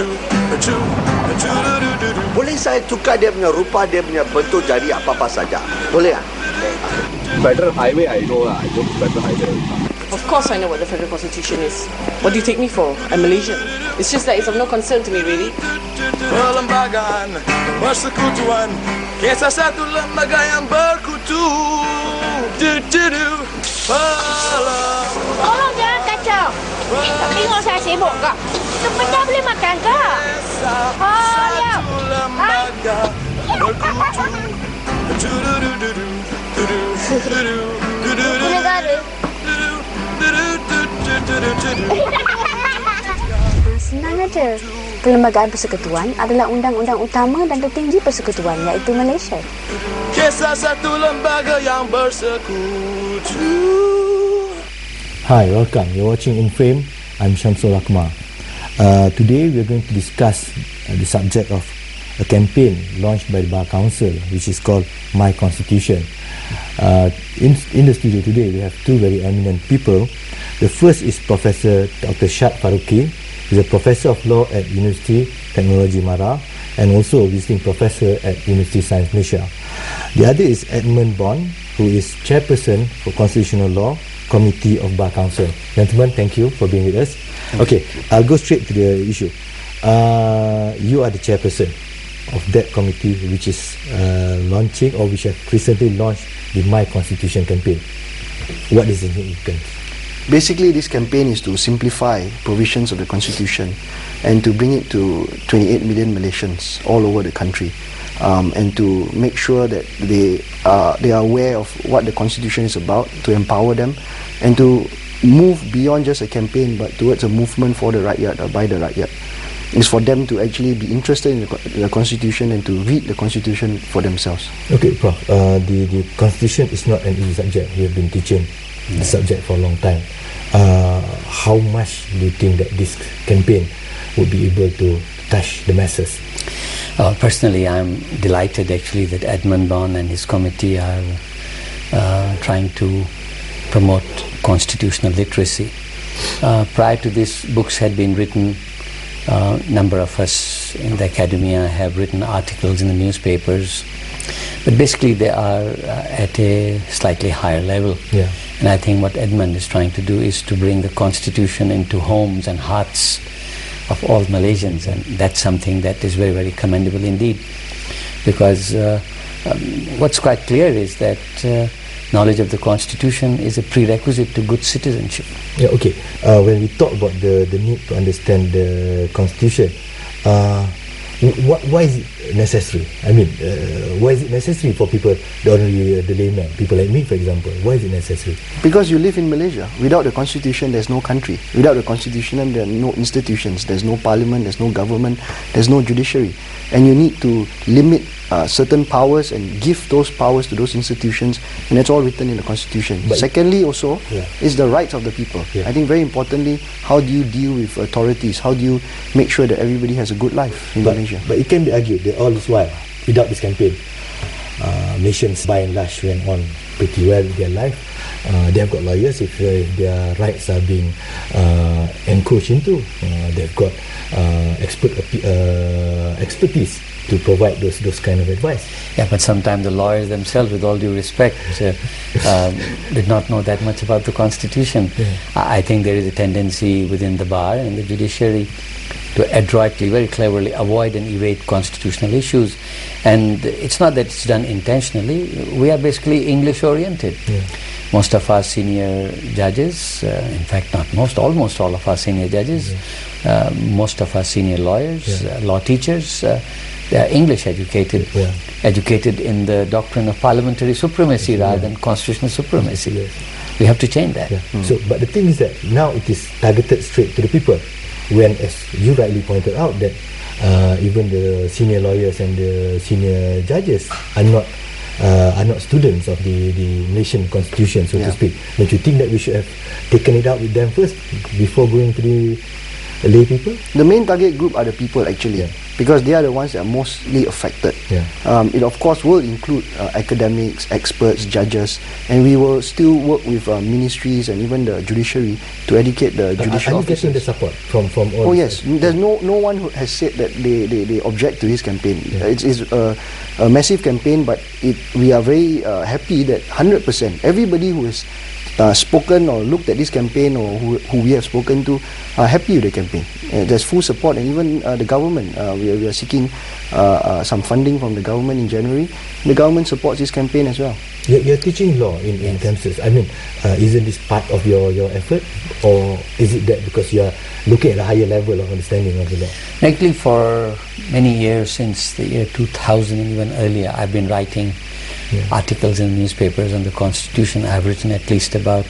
Boleh saya tukar dia punya rupa, dia punya bentuk jadi apa-apa saja? Boleh tak? Federal highway, I know lah. I go to federal highway. Of course I know what the Federal Constitution is. What do you take me for? I'm Malaysian. It's just that it's of no concern to me, really. Perlembagaan persekutuan, kisah satu lembaga yang berkutu. Tolong jangan kacau. Tengok saya sibuk kak. Itu benda boleh makan kak. Ya. Lembaga berkutu. Ibu negara. Senang aja. Perlembagaan Persekutuan adalah undang-undang utama dan tertinggi persekutuan, iaitu Malaysia. Kisah satu lembaga yang bersekutu. Hi, welcome. You're watching In Frame. I'm Shamsul Akmal. Today we are going to discuss the subject of a campaign launched by the Bar Council, which is called MyConstitution. In the studio today, we have two very eminent people. The first is Professor Dr. Shad Faruqi. He's a professor of law at University Technology Mara and also a visiting professor at University Science Malaysia. The other is Edmund, who is chairperson for Constitutional Law Committee of Bar Council. Gentlemen, thank you for being with us. Okay, I'll go straight to the issue. You are the chairperson of that committee, which is launching, or which have recently launched the My Constitution campaign. What is the significance? Basically, this campaign is to simplify provisions of the Constitution and to bring it to 28 million Malaysians all over the country, and to make sure that they are aware of what the Constitution is about, to empower them, and to move beyond just a campaign but towards a movement for the rakyat, or by the rakyat. It's for them to actually be interested in the Constitution and to read the Constitution for themselves. Okay, Prof. The Constitution is not an easy subject. We have been teaching the subject for a long time. How much do you think that this campaign would be able to touch the masses? Personally, I'm delighted actually that Edmund and his committee are trying to promote constitutional literacy. Prior to this, books had been written. Number of us in the academia have written articles in the newspapers, but basically they are at a slightly higher level. Yeah. And I think what Edmund is trying to do is to bring the Constitution into homes and hearts of all Malaysians, and that's something that is very, very commendable indeed, because what's quite clear is that knowledge of the Constitution is a prerequisite to good citizenship. Yeah, okay. When we talk about the need to understand the Constitution, why is it necessary? I mean, why is it necessary for people, the layman, people like me, for example? Why is it necessary? Because you live in Malaysia. Without the Constitution, there's no country. Without the Constitution, there are no institutions. There's no parliament, there's no government, there's no judiciary. And you need to limit certain powers and give those powers to those institutions, and that's all written in the Constitution. But secondly, also, is the rights of the people. Yeah. I think very importantly, how do you deal with authorities? How do you make sure that everybody has a good life in Malaysia? But it can be argued that all this while, without this campaign, Malaysians by and large went on pretty well in their life. They have got lawyers if their rights are being encroached into. They've got expertise to provide those kind of advice. Yeah, but sometimes the lawyers themselves, with all due respect, did not know that much about the Constitution. Yeah. I think there is a tendency within the bar and the judiciary to adroitly, very cleverly avoid and evade constitutional issues. And it's not that it's done intentionally. We are basically English oriented. Yeah. Most of our senior judges, in fact not most, almost all of our senior judges, most of our senior lawyers, law teachers, they are English educated, educated in the doctrine of parliamentary supremacy rather than constitutional supremacy. Yes. We have to change that. Yeah. So, but the thing is that now it is targeted straight to the people, when, as you rightly pointed out, that even the senior lawyers and the senior judges are not students of the Malaysian Constitution, so to speak. Don't you think that we should have taken it out with them first before going to the lay people? The main target group are the people, actually. because they are the ones that are mostly affected. It of course will include academics, experts, judges, and we will still work with ministries and even the judiciary to educate the judicial officers. Are you getting the support from all? Oh yes, there's no one who has said that they object to this campaign. It's a massive campaign, but we are very happy that 100% everybody who has spoken or looked at this campaign or who we have spoken to are happy with the campaign. There's full support, and even the government, we are seeking some funding from the government in January. The government supports this campaign as well. You're teaching law in campuses. I mean, isn't this part of your effort, or is it that because you are looking at a higher level of understanding of the law? Actually, for many years, since the year 2000 and even earlier, I've been writing articles in newspapers on the Constitution. I've written at least about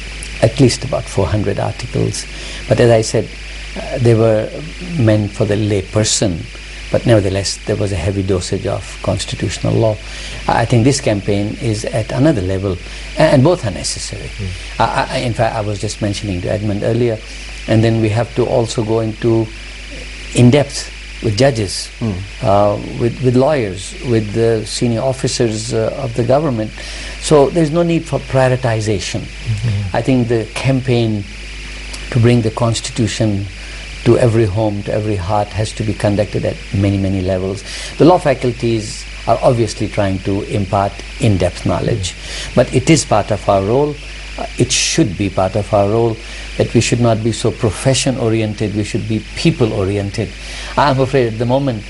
400 articles. But as I said, they were meant for the lay person. But nevertheless, there was a heavy dosage of constitutional law. I think this campaign is at another level, and both are necessary. In fact, I was just mentioning to Edmund earlier, and then we have to also go into in-depth with judges, with lawyers, with the senior officers of the government. So there's no need for prioritization. I think the campaign to bring the Constitution to every home, to every heart, has to be conducted at many, many levels. The law faculties are obviously trying to impart in-depth knowledge, but it is part of our role. It should be part of our role that we should not be so profession-oriented, we should be people-oriented. I'm afraid at the moment,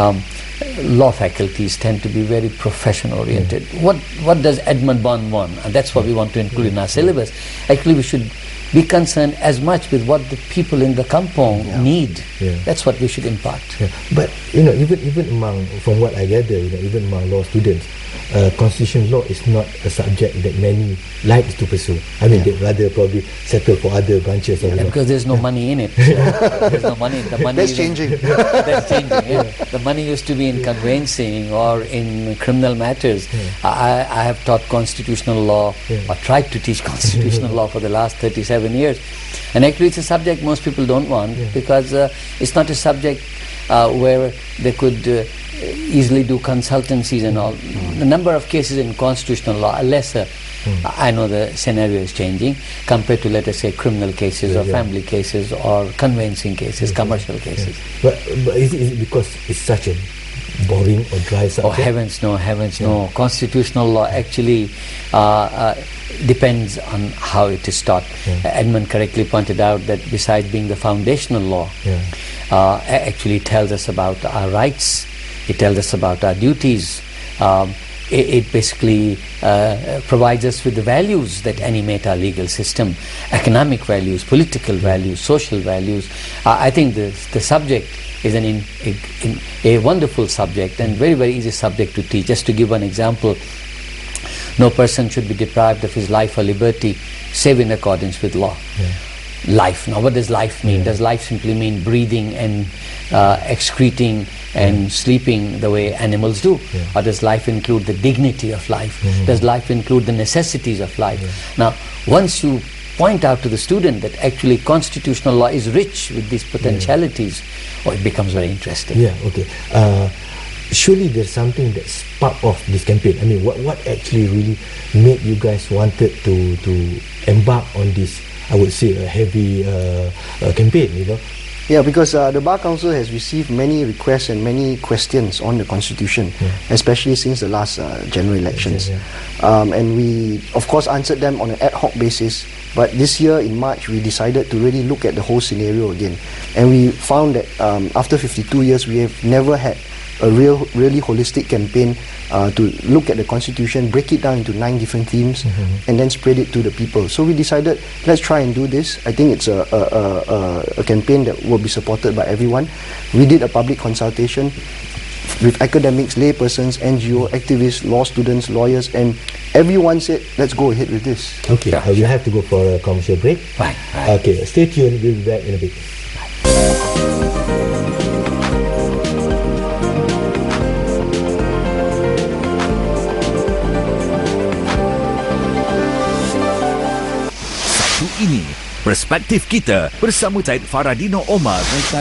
law faculties tend to be very profession-oriented. What does Edmund Bond want? And that's what we want to include in our syllabus. Actually, we should be concerned as much with what the people in the kampong need. That's what we should impart. But even among, from what I gather, even among law students, constitutional law is not a subject that many like to pursue. I mean, they'd rather probably settle for other branches of law. Because there's no money in it. There's no money. The money that's changing. That's changing. The money used to be in conveyancing or in criminal matters. I have taught constitutional law, or tried to teach constitutional law for the last 37 years. And actually it's a subject most people don't want, because it's not a subject where they could easily do consultancies and all. The number of cases in constitutional law are lesser. I know the scenario is changing compared to, let us say, criminal cases or family cases or conveyancing cases, commercial cases. But is it because it's such a boring or dry subject? Oh, heavens no. Constitutional law actually depends on how it is taught. Edmund correctly pointed out that besides being the foundational law, actually tells us about our rights, it tells us about our duties. It basically provides us with the values that animate our legal system, economic values, political values, social values. I think the subject is a wonderful subject and very, very easy subject to teach. Just to give one example, no person should be deprived of his life or liberty save in accordance with law. Life. Now what does life mean? Does life simply mean breathing and excreting and sleeping the way animals do? Or does life include the dignity of life? Does life include the necessities of life? Now once you point out to the student that actually constitutional law is rich with these potentialities, it becomes very interesting. Surely there's something that's part of this campaign. I mean, what actually really made you guys wanted to embark on this, I would say, a heavy campaign, Yeah, because the Bar Council has received many requests and many questions on the Constitution, especially since the last general elections. And we, of course, answered them on an ad hoc basis. But this year, in March, we decided to really look at the whole scenario again. And we found that after 52 years, we have never had a really holistic campaign to look at the Constitution, break it down into 9 different themes, and then spread it to the people. So we decided, let's try and do this. I think it's a campaign that will be supported by everyone. We did a public consultation with academics, laypersons, NGO, activists, law students, lawyers, and everyone said, let's go ahead with this. Okay, we have to go for a commercial break. Right. Okay, stay tuned, we'll be back in a bit. Ini perspektif kita bersama Zaid Faradino Omar.